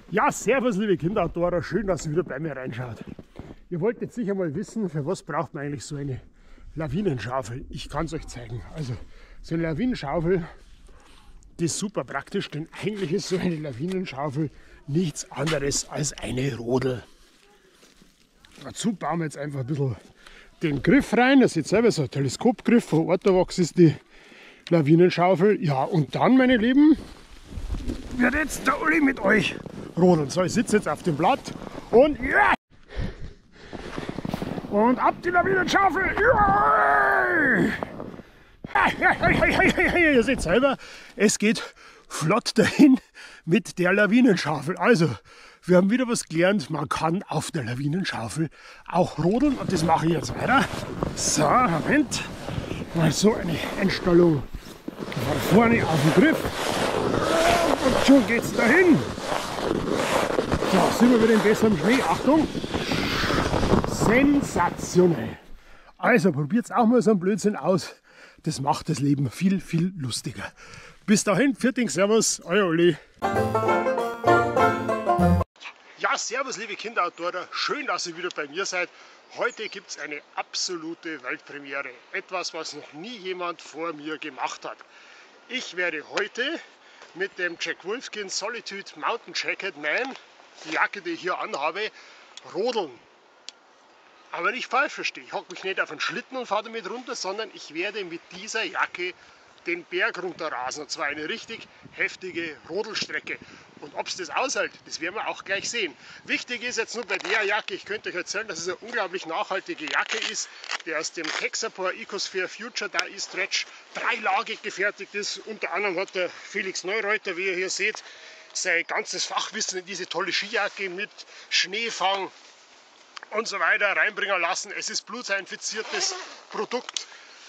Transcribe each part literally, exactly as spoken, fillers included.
Ja, servus liebe Kinderoutdoorer, schön, dass ihr wieder bei mir reinschaut. Ihr wollt jetzt sicher mal wissen, für was braucht man eigentlich so eine Lawinenschaufel. Ich kann es euch zeigen. Also so eine Lawinenschaufel, die ist super praktisch, denn eigentlich ist so eine Lawinenschaufel nichts anderes als eine Rodel. Dazu bauen wir jetzt einfach ein bisschen den Griff rein. Das ist selber so ein Teleskopgriff, von Ortovox ist die Lawinenschaufel. Ja, und dann, meine Lieben, wird jetzt der Uli mit euch rodeln. So, ich sitze jetzt auf dem Blatt und ja! Und ab die Lawinenschaufel! Ja! Ihr seht selber, es geht flott dahin mit der Lawinenschaufel. Also, wir haben wieder was gelernt, man kann auf der Lawinenschaufel auch rodeln und das mache ich jetzt weiter. So, Moment, mal so eine Einstellung von vorne auf den Griff und schon geht's dahin. So, sind wir wieder in besserem Schnee, Achtung, sensationell. Also probiert auch mal so einen Blödsinn aus, das macht das Leben viel, viel lustiger. Bis dahin, Vierting, Servus, euer Uli. Ja, servus liebe Kinderoutdoorer, schön, dass ihr wieder bei mir seid. Heute gibt es eine absolute Weltpremiere. Etwas, was noch nie jemand vor mir gemacht hat. Ich werde heute mit dem Jack Wolfskin Solitude Mountain Jacket Man, die Jacke, die ich hier anhabe, rodeln. Aber nicht falsch verstehen, ich hocke mich nicht auf einen Schlitten und fahre damit runter, sondern ich werde mit dieser Jacke den Berg runterrasen. Und zwar eine richtig heftige Rodelstrecke. Und ob es das aushält, das werden wir auch gleich sehen. Wichtig ist jetzt nur bei der Jacke, ich könnte euch erzählen, dass es eine unglaublich nachhaltige Jacke ist, die aus dem Texapor Ecosphere Future Dye Stretch dreilagig gefertigt ist. Unter anderem hat der Felix Neureuter, wie ihr hier seht, sein ganzes Fachwissen in diese tolle Skijacke mit Schneefang und so weiter reinbringen lassen. Es ist blutserinfiziertes Produkt.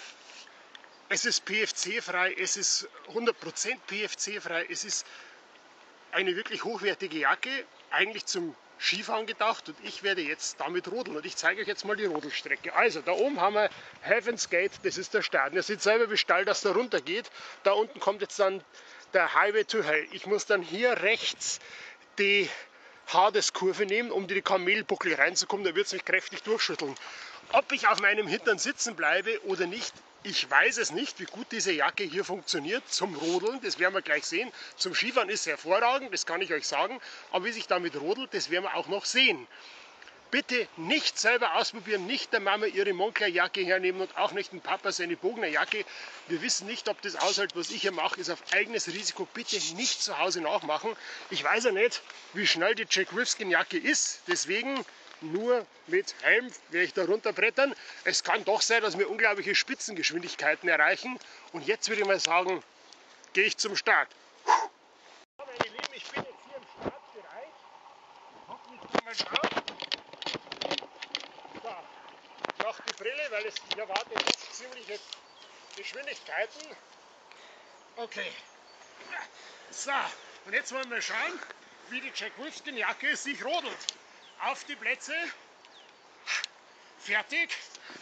Es ist P F C-frei, es ist hundert Prozent P F C-frei, es ist eine wirklich hochwertige Jacke, eigentlich zum Skifahren gedacht und ich werde jetzt damit rodeln und ich zeige euch jetzt mal die Rodelstrecke. Also da oben haben wir Heaven's Gate, das ist der Start. Ihr seht selber, wie steil das da runter geht. Da unten kommt jetzt dann der Highway to Hell. Ich muss dann hier rechts die Hades-Kurve nehmen, um in die Kamelbuckel reinzukommen, da wird es mich kräftig durchschütteln. Ob ich auf meinem Hintern sitzen bleibe oder nicht, ich weiß es nicht, wie gut diese Jacke hier funktioniert zum Rodeln, das werden wir gleich sehen. Zum Skifahren ist es hervorragend, das kann ich euch sagen, aber wie sich damit rodelt, das werden wir auch noch sehen. Bitte nicht selber ausprobieren, nicht der Mama ihre Moncler-Jacke hernehmen und auch nicht dem Papa seine Bogner-Jacke. Wir wissen nicht, ob das aushält, was ich hier mache, ist auf eigenes Risiko. Bitte nicht zu Hause nachmachen. Ich weiß ja nicht, wie schnell die Jack Wolfskin-Jacke ist, deswegen nur mit Helm werde ich da runterbrettern. Es kann doch sein, dass wir unglaubliche Spitzengeschwindigkeiten erreichen. Und jetzt würde ich mal sagen, gehe ich zum Start. Ja, meine Lieben, ich bin jetzt hier im Startbereich. Hock mich mal drauf. So, noch die Brille, weil es hier erwartet doch ziemliche Geschwindigkeiten. Okay. So, und jetzt wollen wir schauen, wie die Jack Wolfskin Jacke sich rodelt. Auf die Plätze. Fertig.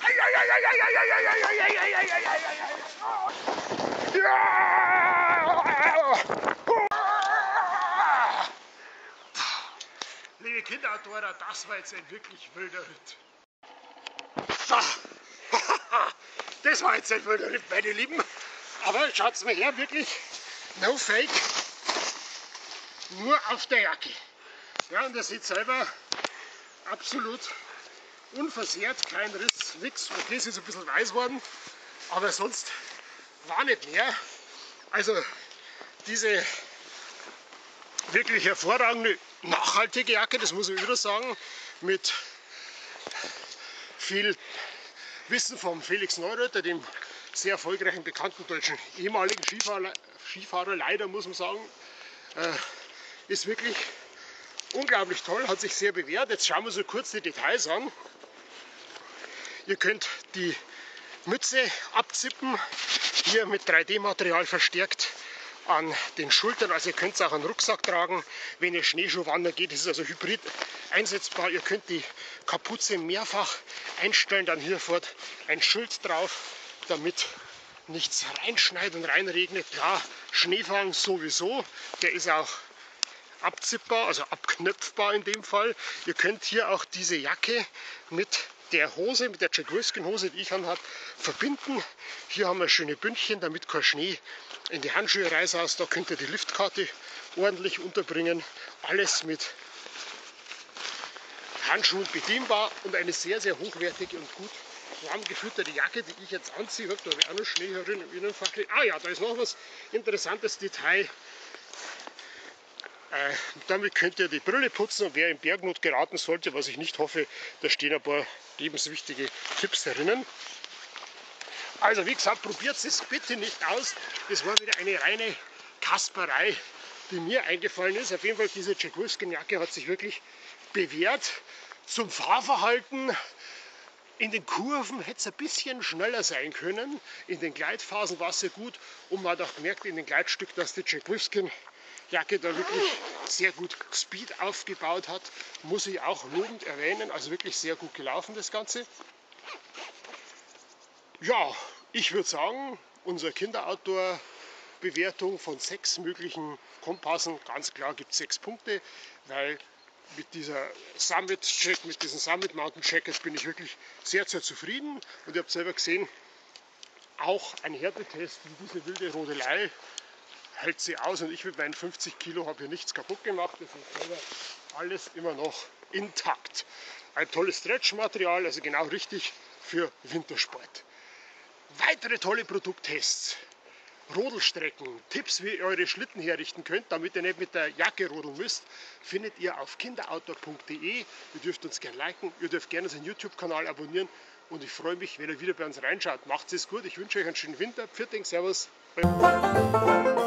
Liebe Kinderoutdoorer, das war jetzt ein wirklich wilder Ritt. So. Das war jetzt ein wilder Ritt, meine Lieben. Aber schaut's mal her, wirklich no fake. Nur auf der Jacke. Ja, und ihr seht selber, absolut unversehrt, kein Riss, nichts. Okay, es ist ein bisschen weiß worden, aber sonst war nicht mehr. Also diese wirklich hervorragende, nachhaltige Jacke, das muss ich wieder sagen, mit viel Wissen vom Felix Neureuter, dem sehr erfolgreichen, bekannten deutschen ehemaligen Skifahrer, Skifahrer leider muss man sagen, äh, ist wirklich unglaublich toll, hat sich sehr bewährt. Jetzt schauen wir so kurz die Details an. Ihr könnt die Mütze abzippen, hier mit drei D Material verstärkt an den Schultern. Also ihr könnt es auch einen Rucksack tragen, wenn ihr Schneeschuh wandern geht. Das ist also hybrid einsetzbar. Ihr könnt die Kapuze mehrfach einstellen, dann hier fort ein Schild drauf, damit nichts reinschneit und reinregnet. Klar, Schneefang sowieso, der ist auch abzippbar, also abknöpfbar in dem Fall. Ihr könnt hier auch diese Jacke mit der Hose, mit der Jack Wolfskin Hose, die ich anhabe, verbinden. Hier haben wir schöne Bündchen, damit kein Schnee in die Handschuhe reißt. Da könnt ihr die Liftkarte ordentlich unterbringen. Alles mit Handschuhen bedienbar und eine sehr, sehr hochwertige und gut warm gefütterte Jacke, die ich jetzt anziehe. Da habe ich auch noch Schnee herin im Innenfach. Ah ja, da ist noch was interessantes Detail. Äh, damit könnt ihr die Brille putzen und wer in Bergnot geraten sollte, was ich nicht hoffe, da stehen ein paar lebenswichtige Tipps drinnen. Also wie gesagt, probiert es bitte nicht aus. Das war wieder eine reine Kasperei, die mir eingefallen ist. Auf jeden Fall, diese Jack Wolfskin Jacke hat sich wirklich bewährt. Zum Fahrverhalten in den Kurven hätte es ein bisschen schneller sein können. In den Gleitphasen war es sehr gut und man hat auch gemerkt in den Gleitstück, dass die Jack Wolfskin Jacke da wirklich sehr gut Speed aufgebaut hat, muss ich auch lobend erwähnen, also wirklich sehr gut gelaufen das Ganze. Ja, ich würde sagen, unser Kinderoutdoor-Bewertung von sechs möglichen Kompassen, ganz klar gibt es sechs Punkte, weil mit dieser Summit Check, mit diesen Summit Mountain Checkers bin ich wirklich sehr, sehr zufrieden und ihr habt selber gesehen, auch ein Härtetest wie diese wilde Rodelei hält sie aus und ich mit meinen fünfzig Kilo habe hier nichts kaputt gemacht. Das ist selber alles immer noch intakt. Ein tolles Stretch-Material, also genau richtig für Wintersport. Weitere tolle Produkttests, Rodelstrecken, Tipps, wie ihr eure Schlitten herrichten könnt, damit ihr nicht mit der Jacke rodeln müsst, findet ihr auf kinderoutdoor punkt de. Ihr dürft uns gerne liken, ihr dürft gerne unseren YouTube-Kanal abonnieren und ich freue mich, wenn ihr wieder bei uns reinschaut. Macht es gut, ich wünsche euch einen schönen Winter. Pfiat euch, servus.